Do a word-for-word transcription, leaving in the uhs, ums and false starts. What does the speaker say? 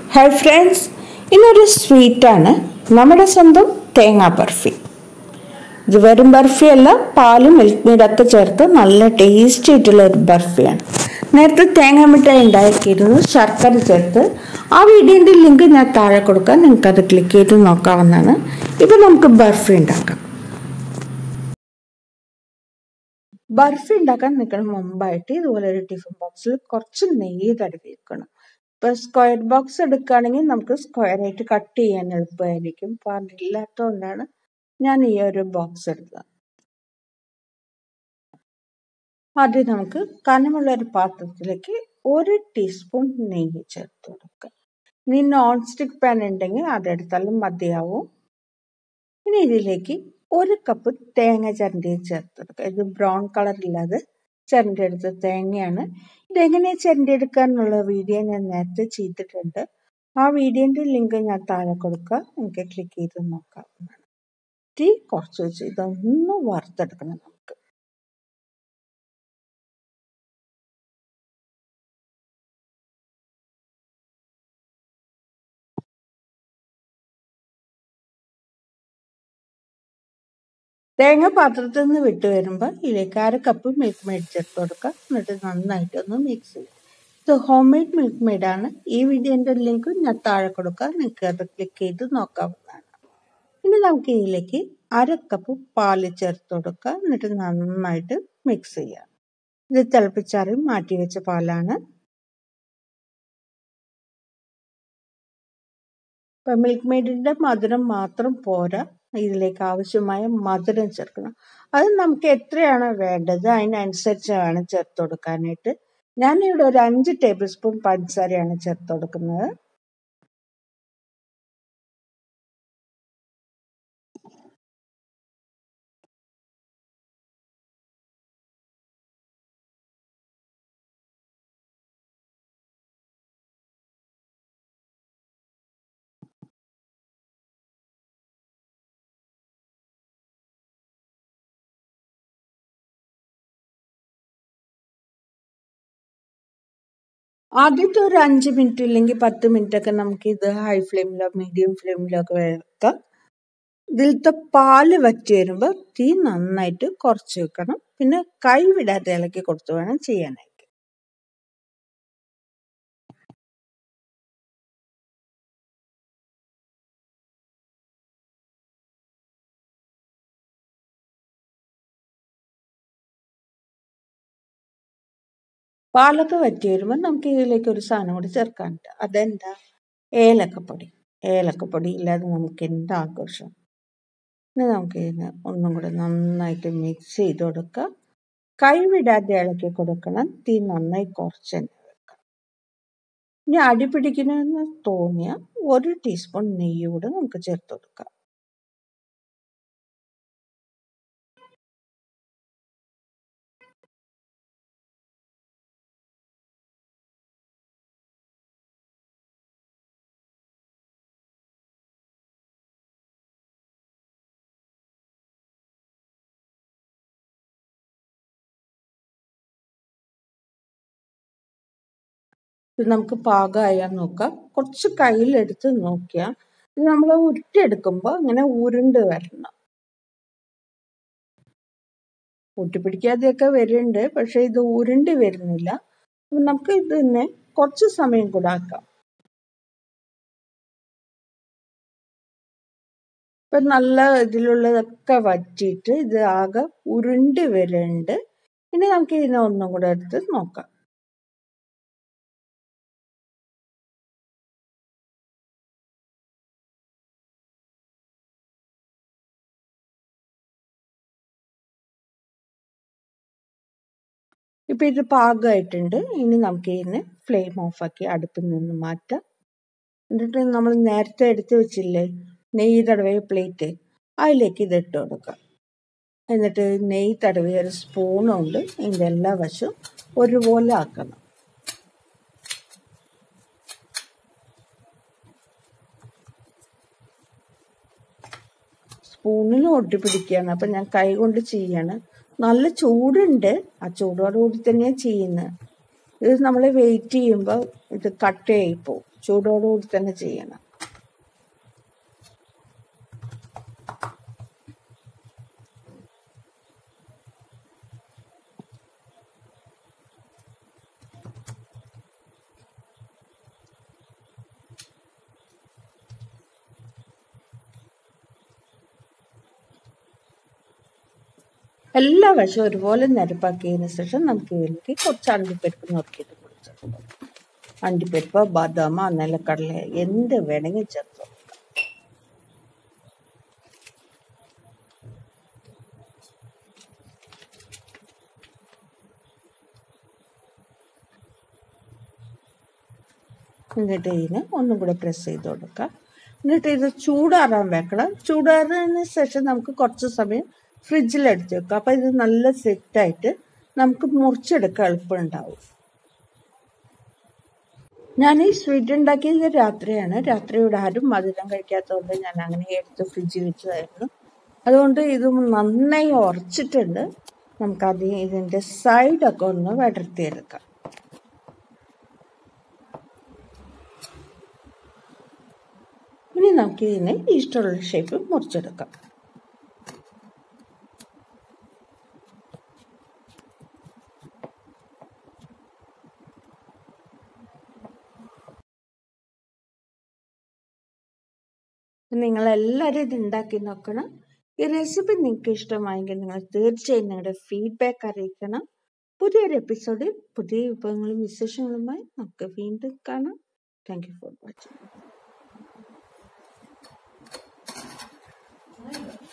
Hi friends, ഇന്നൊരു സ്വീറ്റാണ് നമ്മുടെ സ്വന്തം തേങ്ങാ ബർഫി. ഇത് വെറും ബർഫിയല്ല, പാലും മിൽക്ക് മെയ്ഡൊക്കെ ചേർത്ത് നല്ല ടേസ്റ്റി ആയിട്ടുള്ള ഒരു ബർഫിയാണ്. നേരത്തെ തേങ്ങാ മിഠായി ഉണ്ടാക്കിയിരുന്നു ശർക്കര ചേർത്ത്. ആ വീഡിയോൻ്റെ ലിങ്ക് ഞാൻ താഴെ കൊടുക്കാം, നിങ്ങൾക്കത് ക്ലിക്ക് ചെയ്ത് നോക്കാവുന്നതാണ്. ഇപ്പം നമുക്ക് ബർഫി ഉണ്ടാക്കാം. ബർഫി ഉണ്ടാക്കാൻ നിൽക്കുന്ന മുമ്പായിട്ട് ഇതുപോലെ ഒരു ടിഫിൻ ബോക്സിൽ കുറച്ച് നെയ്യ് തടവി വെക്കണം. ഇപ്പം സ്ക്വയർ ബോക്സ് എടുക്കുകയാണെങ്കിൽ നമുക്ക് സ്ക്വയർ ആയിട്ട് കട്ട് ചെയ്യാൻ എളുപ്പമായിരിക്കും. പാടില്ലാത്തതുകൊണ്ടാണ് ഞാൻ ഈ ഒരു ബോക്സ് എടുത്തത്. ആദ്യം നമുക്ക് കനമുള്ള ഒരു പാത്രത്തിലേക്ക് ഒരു ടീസ്പൂൺ നെയ്യ് ചേർത്ത് കൊടുക്കുക. ഇനി നോൺ സ്റ്റിക്ക് പാൻ ഉണ്ടെങ്കിൽ അതെടുത്താലും മതിയാവും. ഇനി ഇതിലേക്ക് ഒരു കപ്പ് തേങ്ങ ചിരണ്ടി ചേർത്ത് കൊടുക്കുക. ഇത് ബ്രൗൺ കളറില്ലാതെ ചിരണ്ടിയെടുത്ത തേങ്ങയാണ്. ഇതെങ്ങനെ ചിരണ്ടിയെടുക്കുക എന്നുള്ള വീഡിയോ ഞാൻ നേരത്തെ ചെയ്തിട്ടുണ്ട്. ആ വീഡിയോൻ്റെ ലിങ്ക് ഞാൻ താഴെ കൊടുക്കുക, നിങ്ങൾക്ക് ക്ലിക്ക് ചെയ്ത് നോക്കാവുന്നതാണ്. തീ കുറച്ച് വെച്ച് ഇതൊന്ന് വറുത്തെടുക്കണം നമുക്ക്. തേങ്ങ പാത്രത്തിൽ നിന്ന് വിട്ട് വരുമ്പോൾ ഇതിലേക്ക് അര കപ്പ് മിൽക്ക് മെയ്ഡ് ചേർത്ത് കൊടുക്കുക. എന്നിട്ട് നന്നായിട്ടൊന്ന് മിക്സ് ചെയ്യുക. ഇത് ഹോം മെയ്ഡ് മിൽക്ക് മെയ്ഡാണ്. ഈ വീഡിയോൻ്റെ ലിങ്ക് ഞാൻ താഴെ കൊടുക്കുക, നിങ്ങൾക്ക് അത് ക്ലിക്ക് ചെയ്ത് നോക്കാവുന്നതാണ്. ഇനി നമുക്ക് ഇതിലേക്ക് അര കപ്പ് പാല് ചേർത്ത് കൊടുക്കുക. എന്നിട്ട് നന്നായിട്ട് മിക്സ് ചെയ്യുക. ഇത് തിളപ്പിച്ചാറി മാറ്റി വെച്ച പാലാണ്. ഇപ്പം മിൽക്ക് മെയ്ഡിൻ്റെ മധുരം മാത്രം പോരാ, ഇതിലേക്ക് ആവശ്യമായ മധുരം ചേർക്കണം. അത് നമുക്ക് എത്രയാണോ വേണ്ടത് അതിനനുസരിച്ച് വേണം ചേർത്ത് കൊടുക്കാനായിട്ട്. ഞാനിവിടെ ഒരു അഞ്ച് ടേബിൾ സ്പൂൺ പഞ്ചസാരയാണ് ചേർത്ത് കൊടുക്കുന്നത്. ആദ്യത്തെ ഒരു അഞ്ച് മിനിറ്റ് ഇല്ലെങ്കിൽ പത്ത് മിനിറ്റ് ഒക്കെ നമുക്ക് ഇത് ഹൈ ഫ്ലെയിമിലോ മീഡിയം ഫ്ലെയിമിലോ ഒക്കെ വെക്കാം. ഇതിലത്തെ പാല് വറ്റി വരുമ്പോൾ തീ നന്നായിട്ട് കുറച്ച് വെക്കണം. പിന്നെ കൈ വിടാതെ ഇളക്കി കൊടുത്ത് വേണം ചെയ്യാനായിട്ട്. പാലൊക്കെ വറ്റി വരുമ്പോൾ നമുക്ക് ഇതിലേക്ക് ഒരു സാധനം കൂടി ചേർക്കാനുണ്ട്. അതെന്താ? ഏലക്കപ്പൊടി. ഏലക്കപ്പൊടി ഇല്ലാതെ നമുക്ക് എന്ത് ആഘോഷം. ഇനി നമുക്ക് ഇതിന് ഒന്നും കൂടെ നന്നായിട്ട് മിക്സ് ചെയ്ത് കൊടുക്കുക. കൈ വിടാതെ ഇളക്കി കൊടുക്കണം. തീ നന്നായി കുറച്ച് തന്നെ വെക്കണം. ഇനി അടി പിടിക്കണമെന്ന് തോന്നിയ ഒരു ടീസ്പൂൺ നെയ്യ് കൂടെ നമുക്ക് ചേർത്ത് കൊടുക്കാം. ഇത് നമുക്ക് പാകമായാൽ നോക്കാം. കുറച്ച് കയ്യിലെടുത്ത് നോക്കിയാൽ ഇത് നമ്മൾ ഉരുട്ടിയെടുക്കുമ്പോൾ ഇങ്ങനെ ഉരുണ്ട് വരണം. ഒട്ടിപ്പിടിക്കാതെയൊക്കെ വരുന്നുണ്ട്, പക്ഷെ ഇത് ഉരുണ്ടി വരുന്നില്ല. നമുക്ക് ഇത് തന്നെ കുറച്ച് സമയം കൂടെ ആക്കാം. ഇപ്പം നല്ല ഇതിലുള്ളതൊക്കെ വറ്റിയിട്ട് ഇത് ആകെ ഉരുണ്ടി വരുന്നുണ്ട്. ഇനി നമുക്ക് ഇതിനെ ഒന്നും കൂടെ എടുത്ത് നോക്കാം. ഇപ്പം ഇത് പാകമായിട്ടുണ്ട്. ഇനി നമുക്ക് ഇതിനെ ഫ്ലെയിം ഓഫാക്കി അടുപ്പിൽ നിന്ന് മാറ്റാം. എന്നിട്ട് നമ്മൾ നേരത്തെ എടുത്ത് വെച്ചില്ലേ നെയ്യ് തടവിയ പ്ലേറ്റ്, അതിലേക്ക് ഇത് ഇട്ട് കൊടുക്കാം. എന്നിട്ട് നെയ്യ് തടവിയ ഒരു സ്പൂണുണ്ട്, ഇതിൻ്റെ എല്ലാ വശവും ഒരുപോലെ ആക്കണം. സ്പൂണിൽ ഒട്ടിപ്പിടിക്കുകയാണ്. അപ്പം ഞാൻ കൈ കൊണ്ട് ചെയ്യാണ്. നല്ല ചൂടുണ്ട്, ആ ചൂടോടുകൂടി തന്നെയാണ് ചെയ്യുന്നത്. ഇത് നമ്മൾ വെയിറ്റ് ചെയ്യുമ്പോൾ ഇത് കട്ടയായി പോകും. ചൂടോടുകൂടി തന്നെ ചെയ്യണം. എല്ലാ വശവും ഒരുപോലെ നിരപ്പാക്കിയതിന് ശേഷം നമുക്ക് ഇതിലേക്ക് കുറച്ച് അണ്ടിപ്പരിപ്പ് നോക്കിയിട്ട് കൊടുക്കാം. അണ്ടിപ്പരിപ്പ്, ബദാമ, നിലക്കടല എന്ത് വേണമെങ്കിൽ ചേർത്ത്. എന്നിട്ട് ഇതിന് ഒന്നും കൂടെ പ്രസ് ചെയ്ത് കൊടുക്കാം. എന്നിട്ട് ഇത് ചൂടാറാൻ വെക്കണം. ചൂടാറിന് ശേഷം നമുക്ക് കുറച്ച് സമയം ഫ്രിഡ്ജിൽ എടുത്ത് വെക്കാം. അപ്പം ഇത് നല്ല സെറ്റായിട്ട് നമുക്ക് മുറിച്ചെടുക്കാൻ എളുപ്പമുണ്ടാവും. ഞാൻ ഈ സ്വീറ്റ് ഉണ്ടാക്കിയത് രാത്രിയാണ്. രാത്രി ഇവിടെ ആരും മധുരം കഴിക്കാത്തതുകൊണ്ട് ഞാൻ അങ്ങനെ എടുത്ത് ഫ്രിഡ്ജിൽ വെച്ചതായിരുന്നു. അതുകൊണ്ട് ഇത് നന്നായി ഉറച്ചിട്ടുണ്ട്. നമുക്കത് ഇതിൻ്റെ സൈഡൊക്കെ ഒന്ന് വടർത്തിയെടുക്കാം. ഇനി നമുക്ക് ഇതിനെ ഇഷ്ടമുള്ള ഷേപ്പ് മുറിച്ചെടുക്കാം. നിങ്ങളെല്ലാവരും ഇത് ഉണ്ടാക്കി നോക്കണം. ഈ റെസിപ്പി നിങ്ങൾക്ക് ഇഷ്ടമായെങ്കിൽ നിങ്ങൾ തീർച്ചയായും നിങ്ങളുടെ ഫീഡ്ബാക്ക് അറിയിക്കണം. പുതിയൊരു എപ്പിസോഡിൽ പുതിയ വിഭവങ്ങളും വിശേഷങ്ങളുമായി നമുക്ക് വീണ്ടും കാണാം. Thank you for watching.